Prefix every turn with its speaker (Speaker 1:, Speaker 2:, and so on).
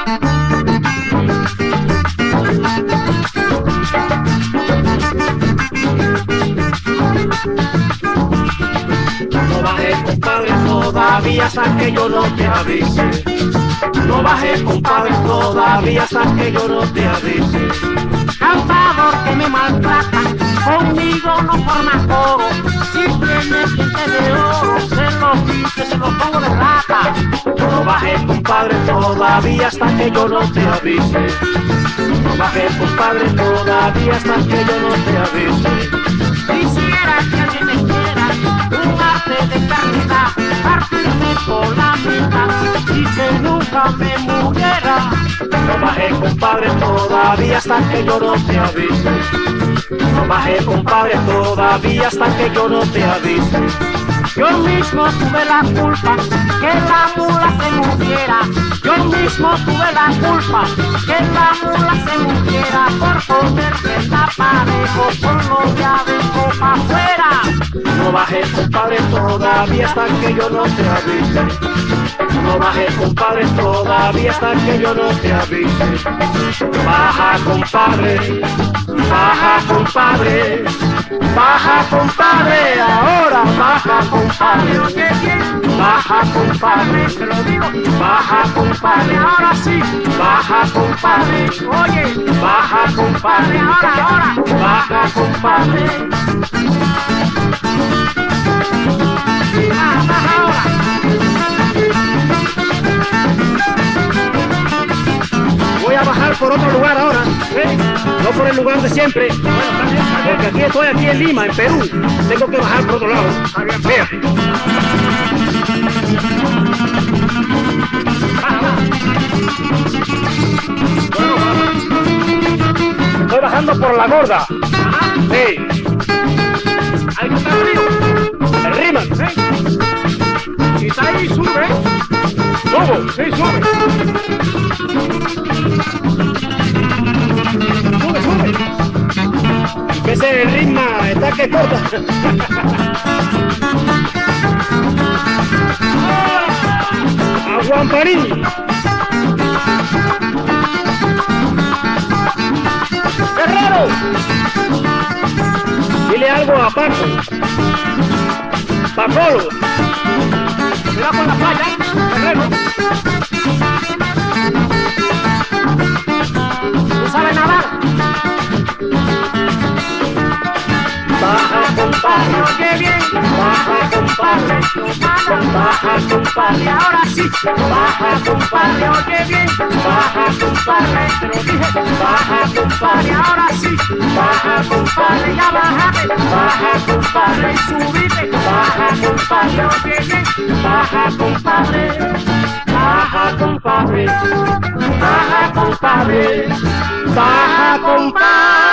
Speaker 1: No bajes, compadre, todavía hasta que yo no te avise. No bajes, compadre, todavía hasta que yo no te avise.
Speaker 2: Cantador que me maltrata, conmigo no forma coro. Si tiene dientes de oro, se los dice, se los pongo de plata.
Speaker 1: No bajes, compadre, todavía hasta que yo no te avise. No bajes, compadre, todavía hasta que yo no te avise.
Speaker 2: Quisiera que alguien me quiera, un arte de eternidad, partirme por la mitad y que nunca me muriera.
Speaker 1: No bajes, compadre, todavía hasta que yo no te avise. No bajes, compadre, todavía hasta que yo no te avise.
Speaker 2: Yo mismo tuve la culpa que la mula se muriera. Yo mismo tuve la culpa que la mula se muriera por ponerse el aparejo con los de adentro para afuera.
Speaker 1: No bajes, compadre, todavía hasta que yo no te avise. No bajes, compadre, todavía hasta que yo no te avise. Baja, compadre, baja, compadre, baja, compadre, ahora baja, compadre.
Speaker 2: Oye bien,
Speaker 1: Baja, compadre,
Speaker 2: te lo digo,
Speaker 1: baja, compadre,
Speaker 2: ahora sí.
Speaker 1: baja, compadre,
Speaker 2: Oye,
Speaker 1: baja, compadre,
Speaker 2: ahora.
Speaker 1: baja, compadre.
Speaker 2: Baja ahora.
Speaker 1: Voy a bajar por otro lugar ahora, ¿eh? No por el lugar de siempre. Porque aquí estoy, aquí en Lima, en Perú. Tengo que bajar por otro lado. Vea. Estoy bajando por la gorda. Sí.
Speaker 2: Algo está frío.
Speaker 1: El Rima.
Speaker 2: Si está ahí, sube.
Speaker 1: Subo.
Speaker 2: Sí, sube.
Speaker 1: Sube, sube. Ese el ritmo está que corta. Aguamparín. Guerrero. Dile algo a Paco. Pacolo.
Speaker 2: Cuidado con la playa, Guerrero. ¿Tú sabes nadar?
Speaker 1: Baja, compadre.
Speaker 2: Oye bien.
Speaker 1: Baja, compadre. Baja, compadre.
Speaker 2: Ahora sí.
Speaker 1: Baja, compadre.
Speaker 2: Oye bien.
Speaker 1: Baja, compadre.
Speaker 2: Te lo dije.
Speaker 1: Baja, compadre.
Speaker 2: Ahora sí.
Speaker 1: Baja, compadre.
Speaker 2: Ya bájate.
Speaker 1: Baja, compadre.
Speaker 2: Y subite.
Speaker 1: Baja, compadre.
Speaker 2: Oye bien.
Speaker 1: Baja, compadre. Baja, compadre. Baja, compadre. Baja, compadre.